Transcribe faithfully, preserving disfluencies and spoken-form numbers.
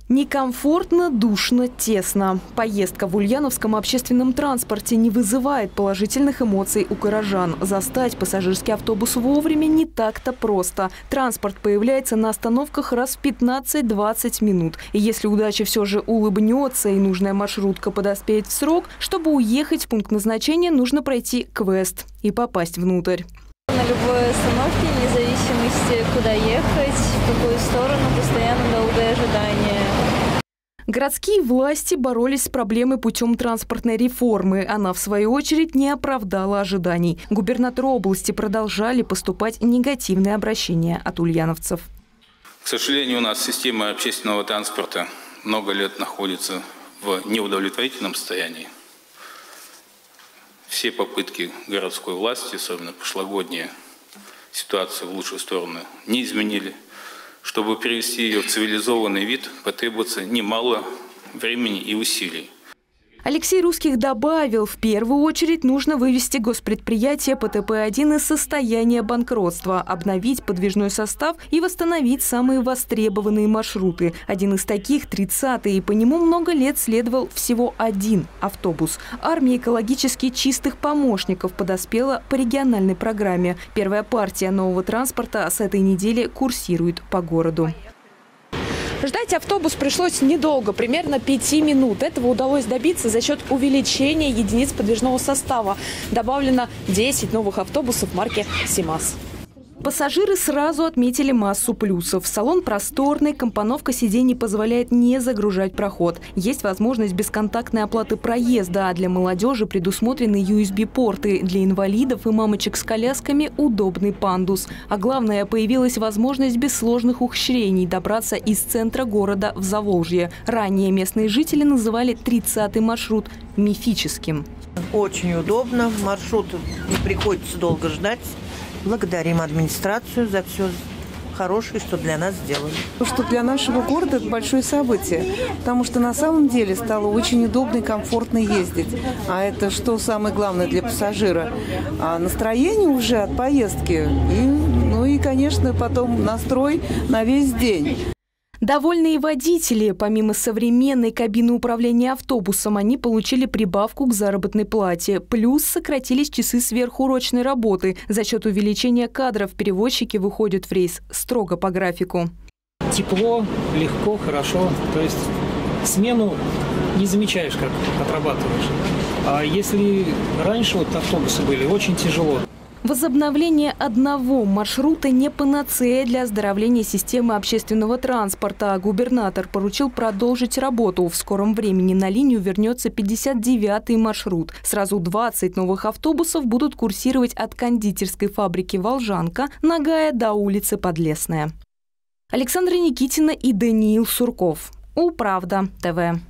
Некомфортно, душно, тесно. Поездка в ульяновском общественном транспорте не вызывает положительных эмоций у горожан. Застать пассажирский автобус вовремя не так-то просто. Транспорт появляется на остановках раз в пятнадцать-двадцать минут. И если удача все же улыбнется и нужная маршрутка подоспеет в срок, чтобы уехать в пункт назначения, нужно пройти квест и попасть внутрь. На любой остановке, вне зависимости, куда ехать, в какую сторону, постоянно долгое ожидание. Городские власти боролись с проблемой путем транспортной реформы. Она, в свою очередь, не оправдала ожиданий. Губернатору области продолжали поступать негативные обращения от ульяновцев. К сожалению, у нас система общественного транспорта много лет находится в неудовлетворительном состоянии. Все попытки городской власти, особенно прошлогодние, ситуацию в лучшую сторону не изменили. Чтобы привести ее в цивилизованный вид, потребуется немало времени и усилий. Алексей Русских добавил, в первую очередь нужно вывести госпредприятие Пэ Тэ Пэ один из состояния банкротства, обновить подвижной состав и восстановить самые востребованные маршруты. Один из таких – тридцатый, и по нему много лет следовал всего один автобус. Армия экологически чистых помощников подоспела по региональной программе. Первая партия нового транспорта с этой недели курсирует по городу. Ждать автобус пришлось недолго, примерно пяти минут. Этого удалось добиться за счет увеличения единиц подвижного состава. Добавлено десять новых автобусов марки «СИМАЗ». Пассажиры сразу отметили массу плюсов. Салон просторный, компоновка сидений позволяет не загружать проход. Есть возможность бесконтактной оплаты проезда, а для молодежи предусмотрены ю эс би-порты. Для инвалидов и мамочек с колясками удобный пандус. А главное, появилась возможность без сложных ухищрений добраться из центра города в Заволжье. Ранее местные жители называли тридцатый маршрут мифическим. Очень удобно, маршрут не приходится долго ждать. Благодарим администрацию за все хорошее, что для нас сделали. Что для нашего города это большое событие, потому что на самом деле стало очень удобно и комфортно ездить. А это что самое главное для пассажира? А настроение уже от поездки и, ну и, конечно, потом настрой на весь день. Довольные водители. Помимо современной кабины управления автобусом, они получили прибавку к заработной плате. Плюс сократились часы сверхурочной работы. За счет увеличения кадров перевозчики выходят в рейс строго по графику. Тепло, легко, хорошо. То есть смену не замечаешь, как отрабатываешь. А если раньше вот автобусы были, очень тяжело. Возобновление одного маршрута не панацея для оздоровления системы общественного транспорта. Губернатор поручил продолжить работу. В скором времени на линию вернется пятьдесят девятый маршрут. Сразу двадцать новых автобусов будут курсировать от кондитерской фабрики «Волжанка» Нагая до улицы Подлесная. Александра Никитина и Даниил Сурков. Улправда ТВ.